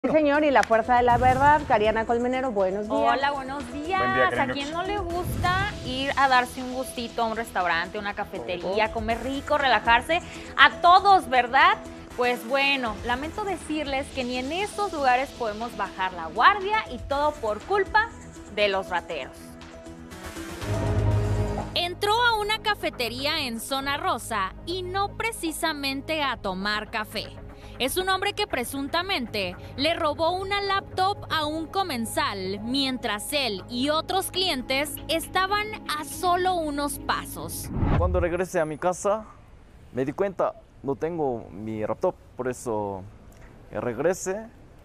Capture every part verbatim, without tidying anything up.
Señor, y la fuerza de la verdad, Kariana Colmenero, buenos días. Hola, buenos días. Día, ¿A quién no le gusta ir a darse un gustito a un restaurante, una cafetería, oh. comer rico, relajarse? A todos, ¿verdad? Pues bueno, lamento decirles que ni en estos lugares podemos bajar la guardia y todo por culpa de los rateros. Entró a una cafetería en Zona Rosa y no precisamente a tomar café. Es un hombre que presuntamente le robó una laptop a un comensal mientras él y otros clientes estaban a solo unos pasos. Cuando regresé a mi casa me di cuenta, no tengo mi laptop, por eso regresé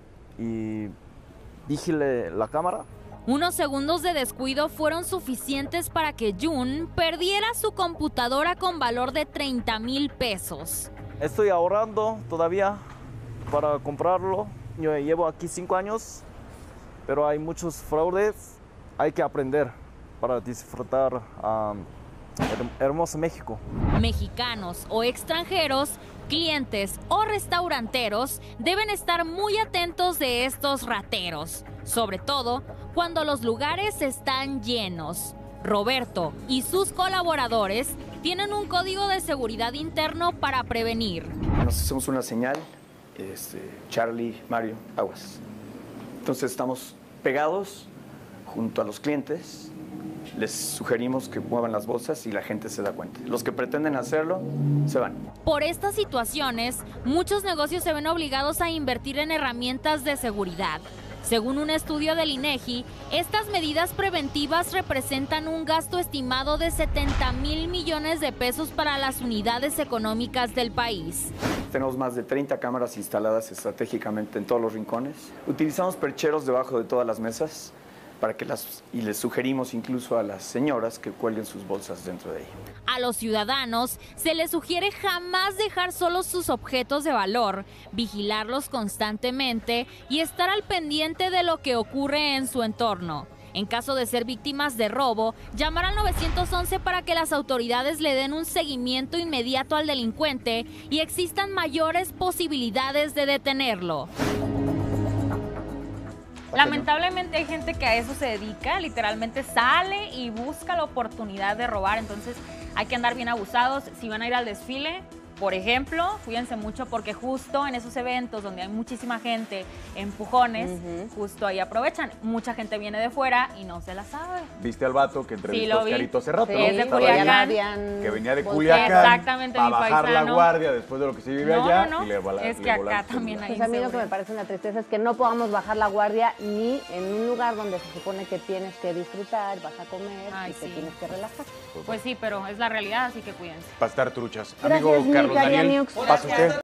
y vigilé la cámara. Unos segundos de descuido fueron suficientes para que Jun perdiera su computadora con valor de treinta mil pesos. Estoy ahorrando todavía para comprarlo. Yo llevo aquí cinco años, pero hay muchos fraudes. Hay que aprender para disfrutar um, hermoso México. Mexicanos o extranjeros, clientes o restauranteros deben estar muy atentos de estos rateros, sobre todo cuando los lugares están llenos. Roberto y sus colaboradores tienen un código de seguridad interno para prevenir. Nos hacemos una señal, este, Charlie, Mario, aguas. Entonces estamos pegados junto a los clientes, les sugerimos que muevan las bolsas y la gente se da cuenta. Los que pretenden hacerlo, se van. Por estas situaciones, muchos negocios se ven obligados a invertir en herramientas de seguridad. Según un estudio del INEGI, estas medidas preventivas representan un gasto estimado de setenta mil millones de pesos para las unidades económicas del país. Tenemos más de treinta cámaras instaladas estratégicamente en todos los rincones. Utilizamos percheros debajo de todas las mesas para que las, y les sugerimos incluso a las señoras que cuelguen sus bolsas dentro de ella. A los ciudadanos se les sugiere jamás dejar solos sus objetos de valor, vigilarlos constantemente y estar al pendiente de lo que ocurre en su entorno. En caso de ser víctimas de robo, llamar al nueve once para que las autoridades le den un seguimiento inmediato al delincuente y existan mayores posibilidades de detenerlo. Lamentablemente hay gente que a eso se dedica, literalmente sale y busca la oportunidad de robar, entonces hay que andar bien abusados. Si van a ir al desfile, por ejemplo, cuídense mucho porque justo en esos eventos donde hay muchísima gente, empujones, uh-huh. justo ahí aprovechan. Mucha gente viene de fuera y no se la sabe. ¿Viste al vato que entrevistó sí, a Oscarito hace rato? Sí, ¿no? es de Culiacán. Que venía de Culiacán Exactamente, para mi bajar paisano. la guardia después de lo que se vive no, allá. No, no, y le va la, es le que vola acá también hay Pues a mí lo que me parece una tristeza es que no podamos bajar la guardia ni en un lugar donde se supone que tienes que disfrutar, vas a comer Ay, y sí. te tienes que relajar. Pues sí, pero es la realidad, así que cuídense. Para estar truchas. Gracias, Amigo Carlos Daniel, Niux. pasa usted.